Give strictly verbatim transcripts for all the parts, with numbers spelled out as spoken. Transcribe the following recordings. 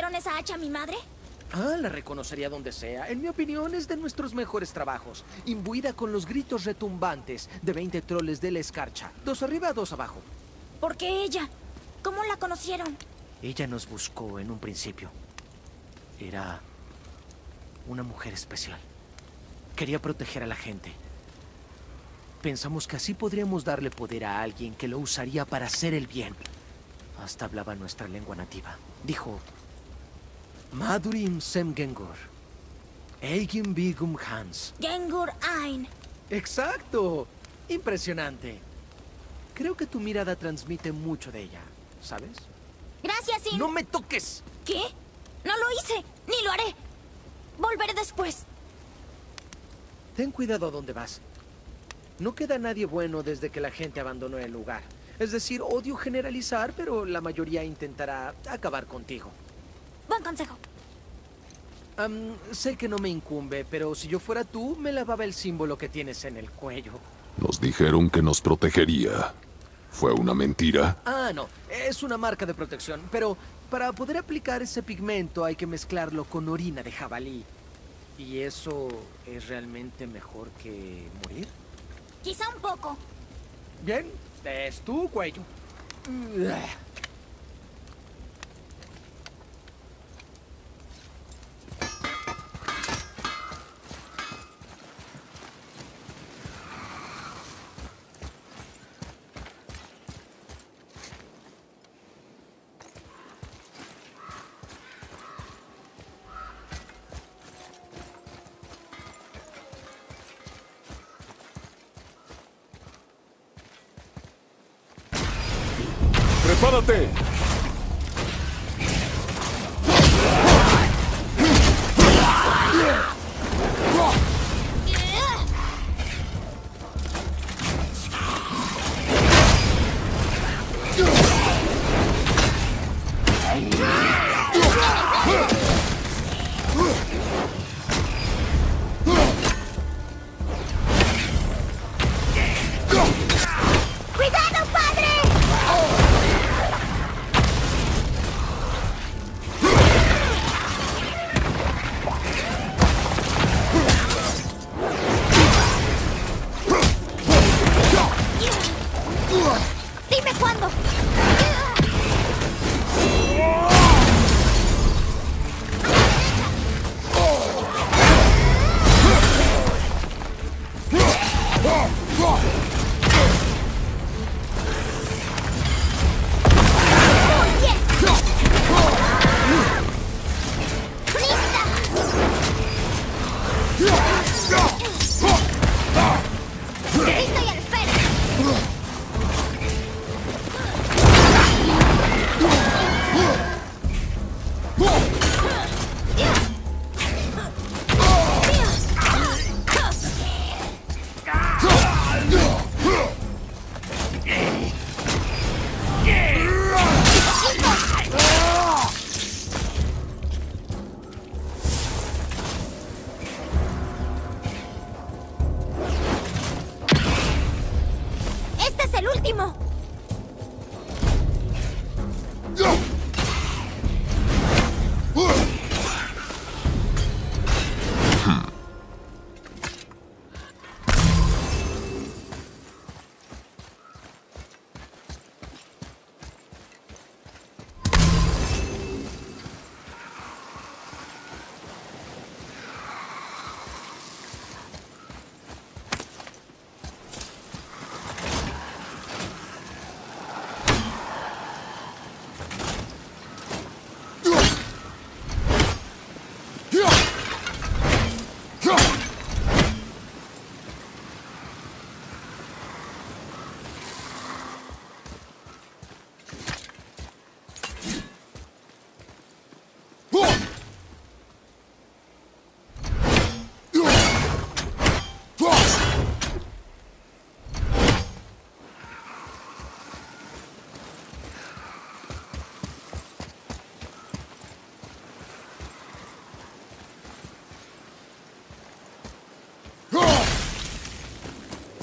reconocieron esa hacha a mi madre? Ah, la reconocería donde sea. En mi opinión, es de nuestros mejores trabajos. Imbuida con los gritos retumbantes de veinte troles de la escarcha. Dos arriba, dos abajo. ¿Por qué ella? ¿Cómo la conocieron? Ella nos buscó en un principio. Era una mujer especial. Quería proteger a la gente. Pensamos que así podríamos darle poder a alguien que lo usaría para hacer el bien. Hasta hablaba nuestra lengua nativa. Dijo: Madurim Sem Gengur. Eigin Bigum Hans. Gengur Ain. ¡Exacto! Impresionante. Creo que tu mirada transmite mucho de ella, ¿sabes? Gracias, Sin. ¡No me toques! ¿Qué? No lo hice, ni lo haré. Volveré después. Ten cuidado a dónde vas. No queda nadie bueno desde que la gente abandonó el lugar. Es decir, odio generalizar, pero la mayoría intentará acabar contigo. Buen consejo. Um, sé que no me incumbe, pero si yo fuera tú, me lavaba el símbolo que tienes en el cuello. Nos dijeron que nos protegería. ¿Fue una mentira? Ah, no. Es una marca de protección, pero para poder aplicar ese pigmento hay que mezclarlo con orina de jabalí. ¿Y eso es realmente mejor que morir? Quizá un poco. Bien, es tu cuello. ¡Prepárate! ¡Cuidado, padre! Dime cuándo. Estoy a la espera. Este es el último.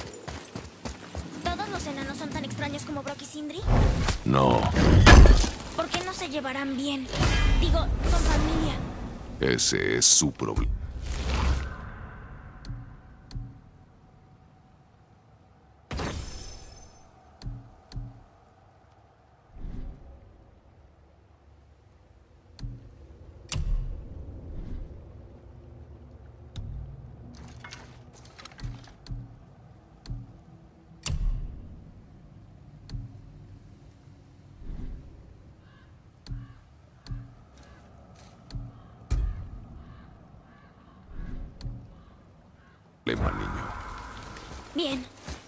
¿Todos los enanos son tan extraños como Brock y Sindri? No. ¿Por qué no se llevarán bien? Digo, son familia. Ese es su problema. Niño. Bien.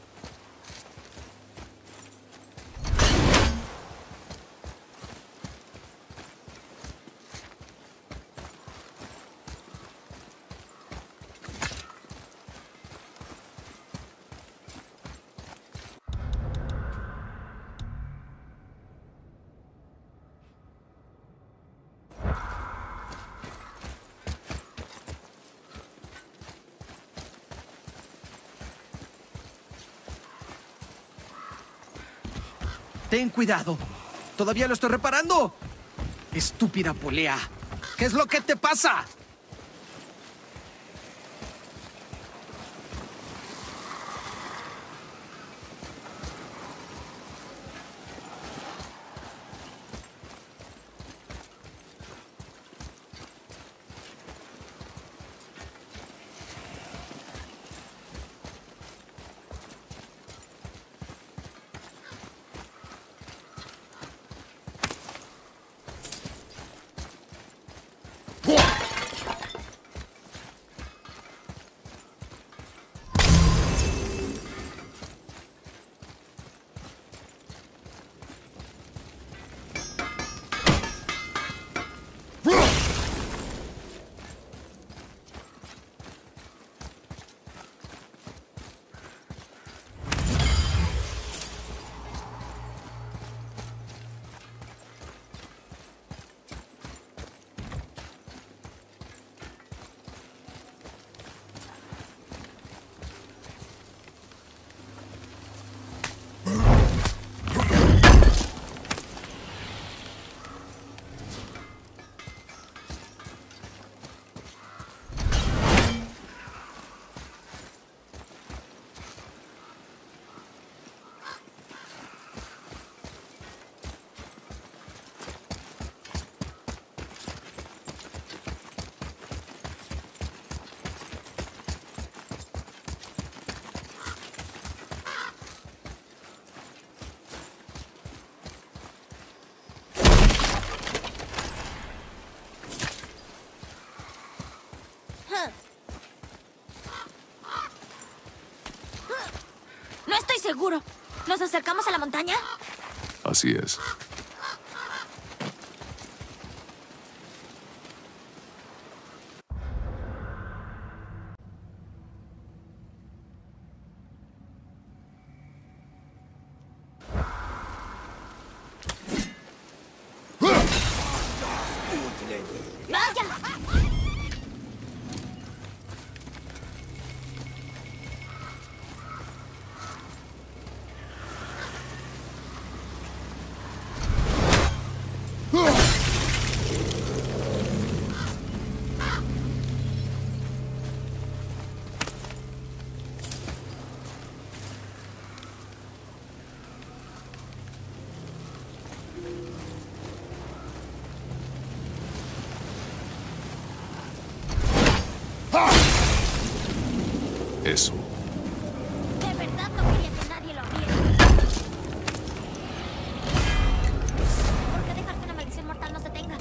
Ten cuidado. ¿Todavía lo estoy reparando? Estúpida polea. ¿Qué es lo que te pasa? No estoy seguro. ¿Nos acercamos a la montaña? Así es. Eso. De verdad no quería que nadie lo viera. ¿Por qué dejar que una maldición mortal nos detenga?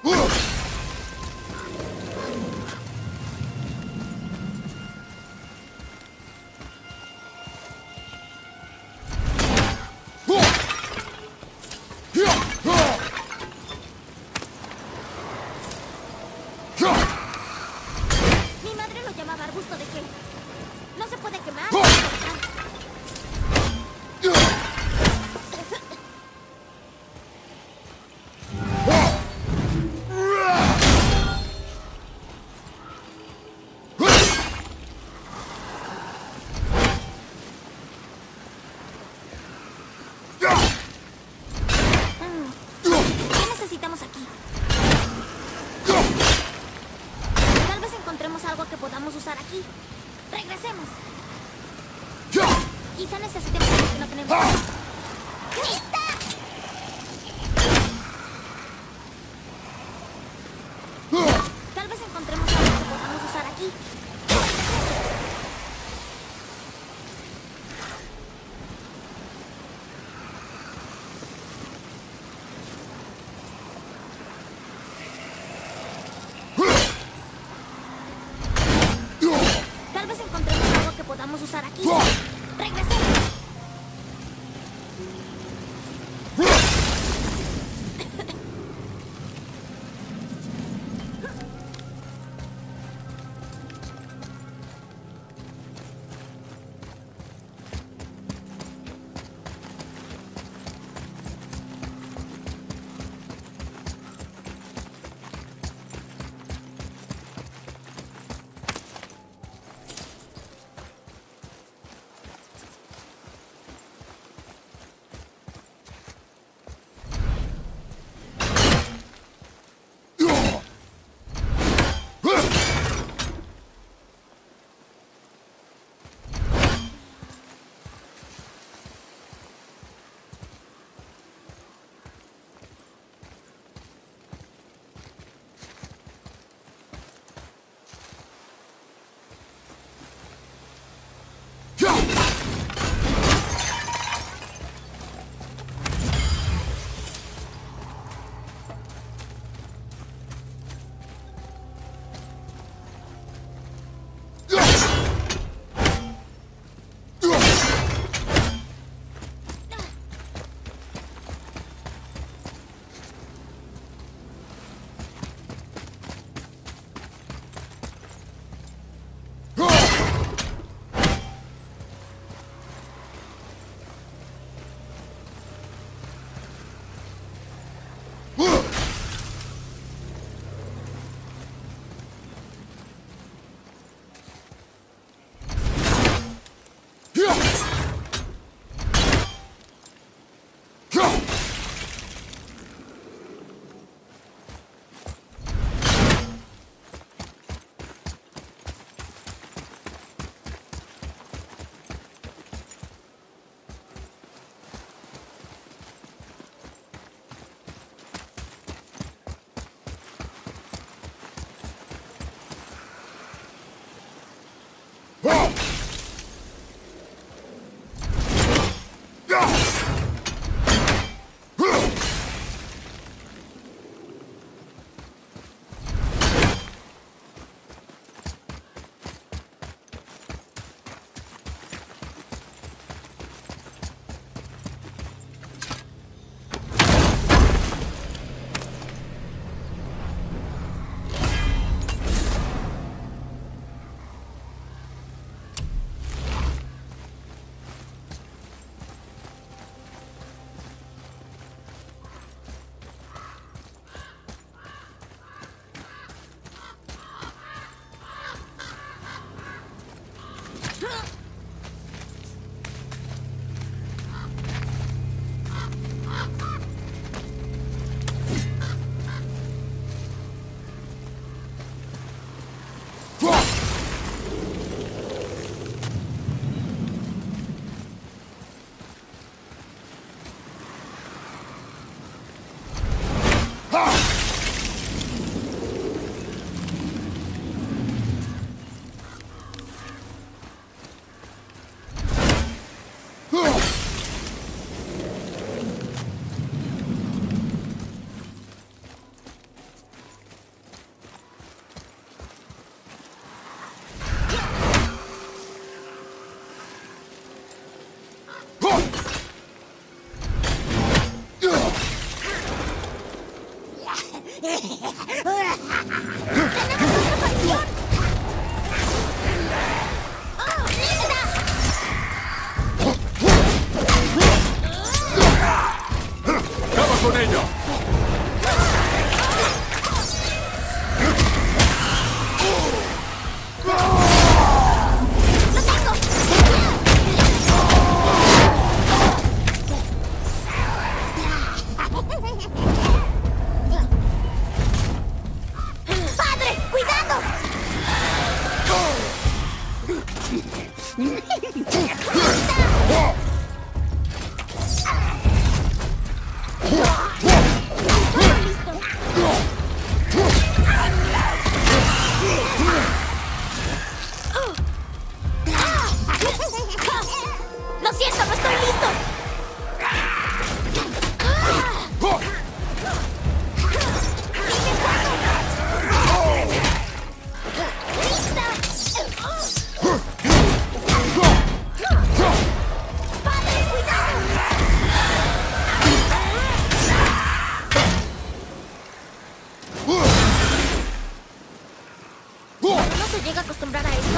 Mi madre lo llamaba arbusto de gel. No se puede quemar. ¿Qué necesitamos aquí? Tal vez encontremos algo que podamos usar aquí. Regresemos. Quizá necesitemos algo que no tenemos. ¡Lista! Tal vez encontremos algo que podamos usar aquí. Tal vez encontremos algo que podamos usar aquí. Regresemos. ¡Acaba con ella! ¡Padre! ¡Cuidado! Lo siento, no estoy listo. ¿No se llega a acostumbrar a esto?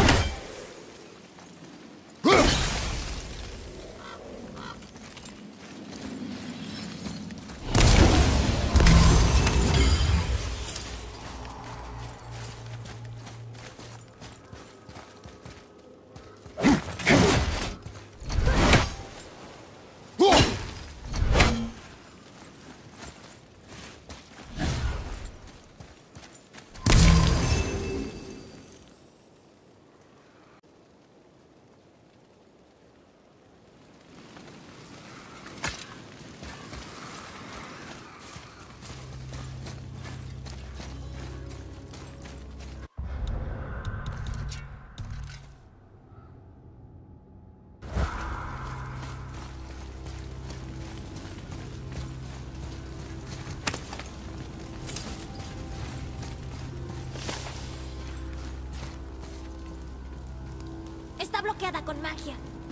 Está bloqueada con magia.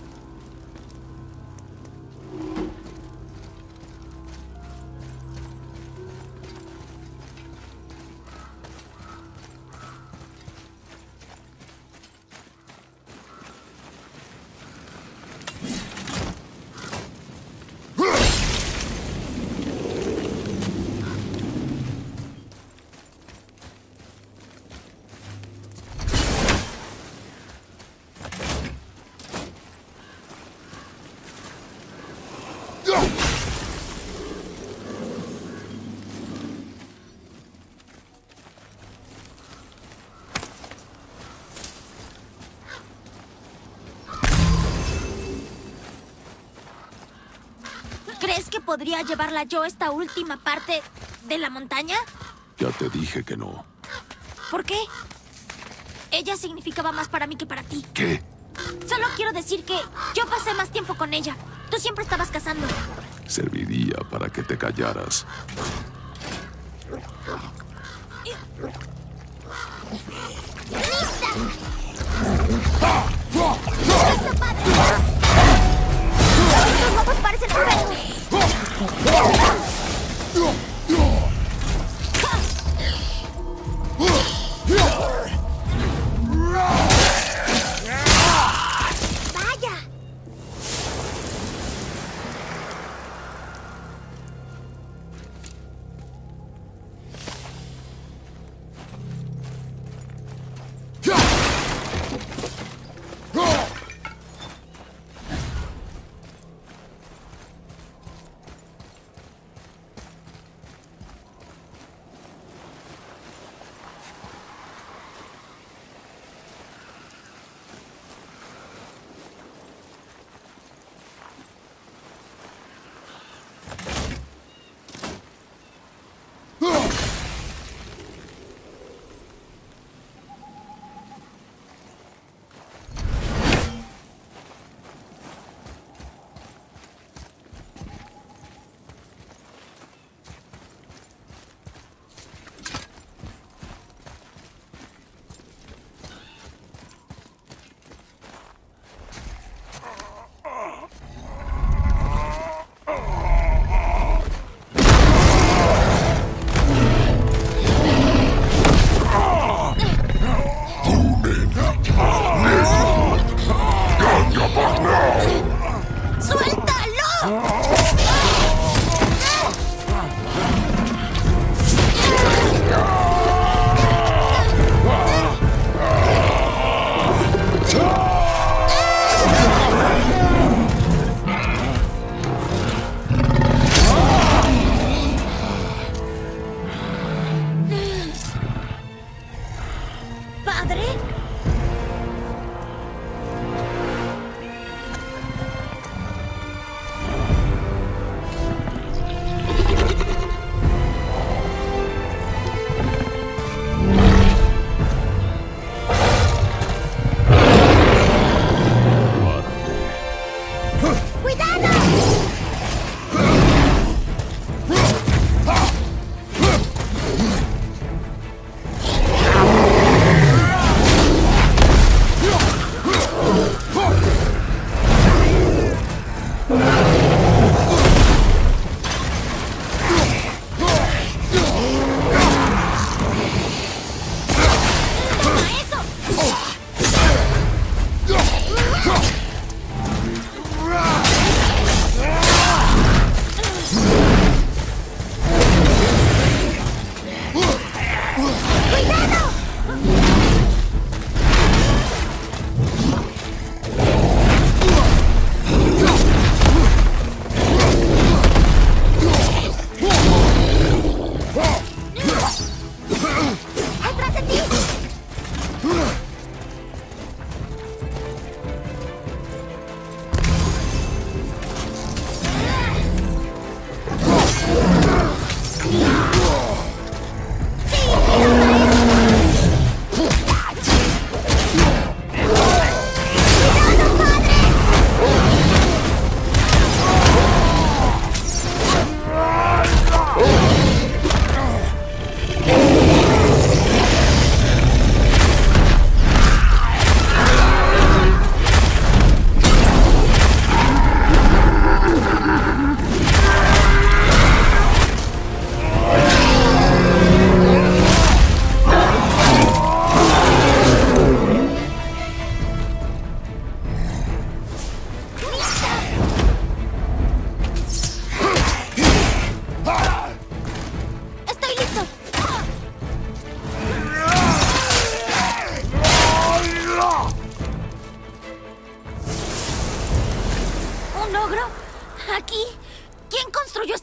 ¿Crees que podría llevarla yo a esta última parte de la montaña? Ya te dije que no. ¿Por qué? Ella significaba más para mí que para ti. ¿Qué? Solo quiero decir que yo pasé más tiempo con ella. Tú siempre estabas cazando. Serviría para que te callaras. ¡Lista! ¡Listo, padre! ¡Estos lobos parecen enfermos! ¡Vaya!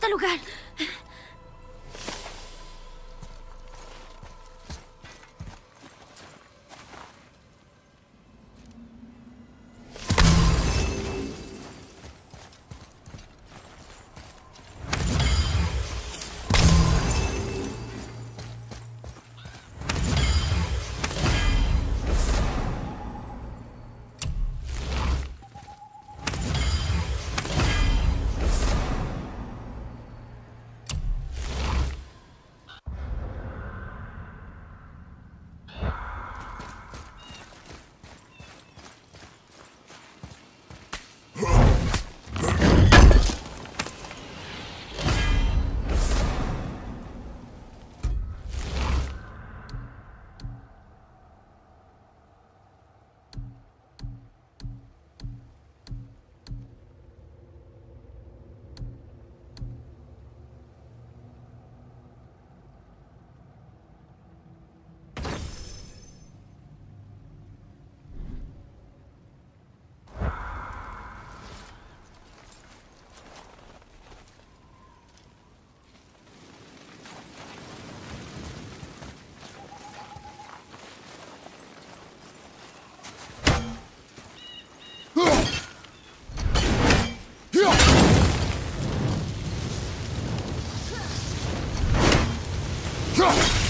este lugar. Huh!